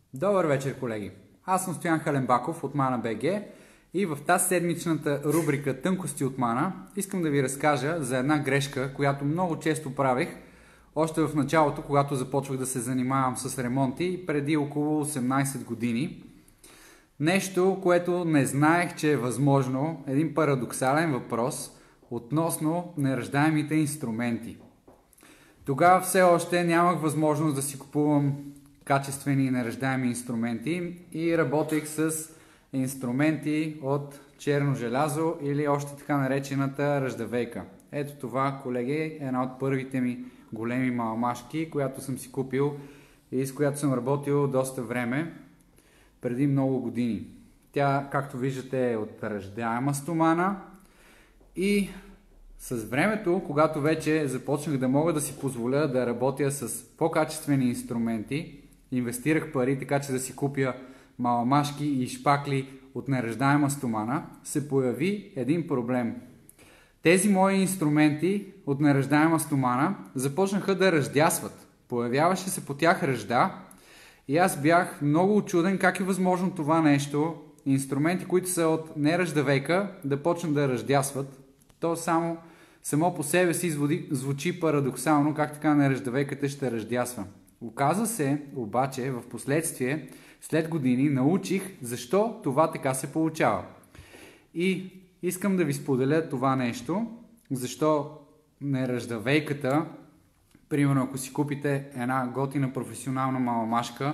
Добър вечер, колеги! Аз съм Стоян Халенбаков от Mana BG и в тази седмичната рубрика Тънкости от Mana искам да ви разкажа за една грешка, която много често правих още в началото, когато започвах да се занимавам с ремонти преди около 18 години. Нещо, което не знаех, че е възможно, един парадоксален въпрос относно нераждаемите инструменти. Тогава все още нямах възможност да си купувам качествени и нераждаеми инструменти и работех с инструменти от черно желязо или още така наречената ръждавейка. Ето това, колеги, е една от първите ми големи маламашки, която съм си купил и с която съм работил доста време, преди много години. Тя, както виждате, е от ръждаема стомана и с времето, когато вече започнах да мога да си позволя да работя с по-качествени инструменти, инвестирах пари, така че да си купя маламашки и шпакли от нераждаема стомана, се появи един проблем. Тези мои инструменти от нераждаема стомана започнаха да ръждясват. Появяваше се по тях ръжда и аз бях много учуден как е възможно това нещо, инструменти, които са от неръждавейка, да почнат да ръждясват. То само по себе си звучи парадоксално, как така неръждавейката ще ръждясва. Оказа се, обаче, в последствие, след години, научих защо това така се получава. И искам да ви споделя това нещо, защо неръждавейката, примерно ако си купите една готина професионална маламашка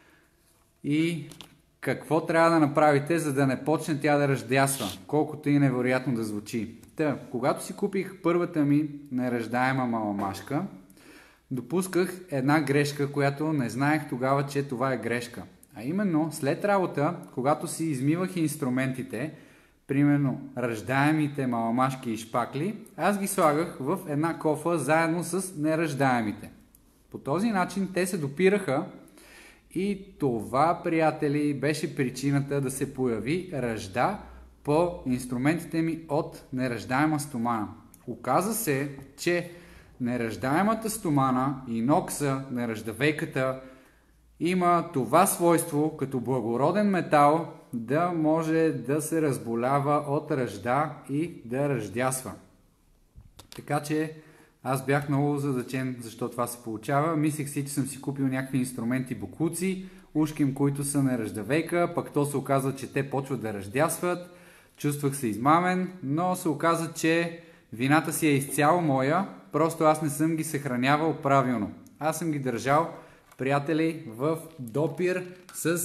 и какво трябва да направите, за да не почне тя да ръждясва, колкото и невероятно да звучи. Когато си купих първата ми неръждаема маламашка, допусках една грешка, която не знаех тогава, че това е грешка. А именно, след работа, когато си измивах инструментите, примерно ръждаемите маламашки и шпакли, аз ги слагах в една кофа заедно с неръждаемите. По този начин те се допираха и това, приятели, беше причината да се появи ръжда по инструментите ми от нераждаема стомана. Оказа се, че нераждаемата стомана, инокса, неръждавейката има това свойство като благороден метал да може да се разболява от ръжда и да ръждясва. Така че аз бях много озадачен защо това се получава. Мислех си, че съм си купил някакви инструменти бокуци, ушким, които са неръждавейка, пък то се оказва, че те почват да ръждясват. Чувствах се измамен, но се оказа, че вината си е изцяло моя, просто аз не съм ги съхранявал правилно. Аз съм ги държал, приятели, в допир с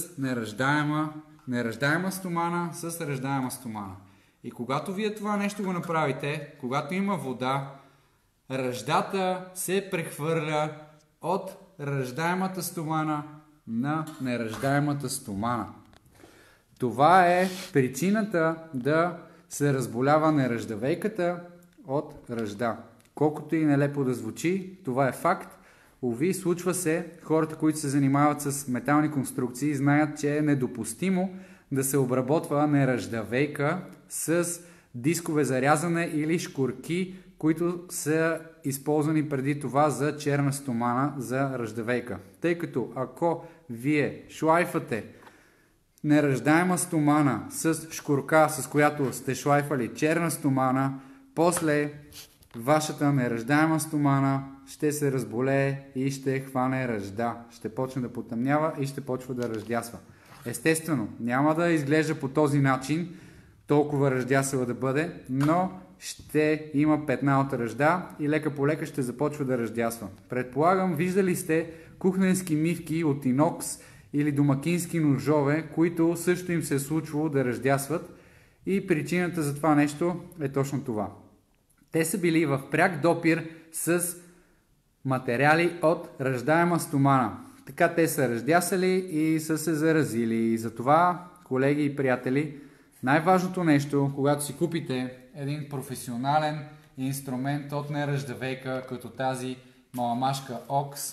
неръждаема стомана с ръждаема стомана. И когато вие това нещо го направите, когато има вода, ръждата се прехвърля от ръждаемата стомана на неръждаемата стомана. Това е причината да се разболява неръждавейката от ръжда. Колкото и нелепо да звучи, това е факт. Уви, случва се, хората, които се занимават с метални конструкции, знаят, че е недопустимо да се обработва неръждавейка с дискове за рязане или шкурки, които са използвани преди това за черна стомана за ръждавейка. Тъй като ако вие шлайфате неръждаема стомана с шкурка, с която сте шлайфали черна стомана, после вашата неръждаема стомана ще се разболее и ще хване ръжда. Ще почне да потъмнява и ще почва да ръждясва. Естествено, няма да изглежда по този начин, толкова ръждясава да бъде, но ще има петна от ръжда и лека по лека ще започва да ръждясва. Предполагам, виждали сте кухненски мивки от инокс или домакински ножове, които също им се е случвало да ръждясват и причината за това нещо е точно това. Те са били в пряк допир с материали от ръждаема стомана. Така те са ръждясали и са се заразили. И затова, колеги и приятели, най-важното нещо, когато си купите един професионален инструмент от неръждавейка, като тази маламашка Окс,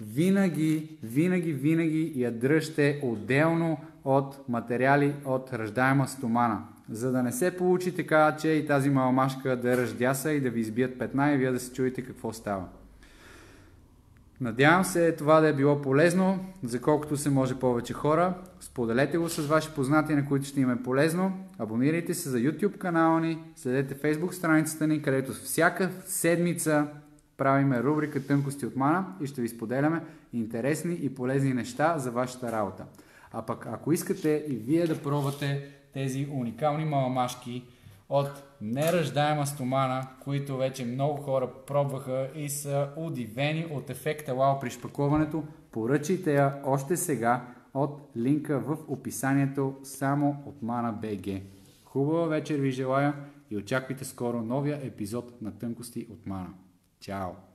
винаги я дръжте отделно от материали от ръждаема стомана. За да не се получи така, че и тази маламашка да ръждяса и да ви избият петна и вие да се чуете какво става. Надявам се това да е било полезно за колкото се може повече хора. Споделете го с ваши познати, на които ще им е полезно. Абонирайте се за YouTube канала ни, следете Facebook страницата ни, където всяка седмица правиме рубрика Тънкости от мана и ще ви споделяме интересни и полезни неща за вашата работа. А пък ако искате и вие да пробвате тези уникални маламашки от неръждаема стомана, които вече много хора пробваха и са удивени от ефекта вау при шпакуването, поръчайте я още сега от линка в описанието само от Mana.bg. Хубава вечер ви желая и очаквайте скоро новия епизод на Тънкости от мана. Чао!